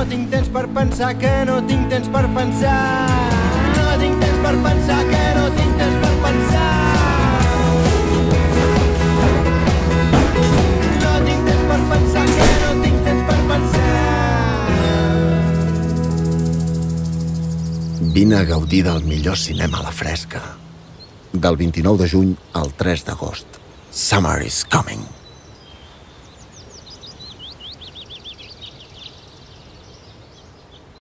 no tinc temps per pensar, que no tinc temps per pensar. No tinc temps per pensar, que no tinc temps per pensar. No tinc temps per pensar, que no tinc temps per pensar. Vine a gaudir del millor cinema a la fresca. Del 29 de juny al 3 d'agost. Summer is coming.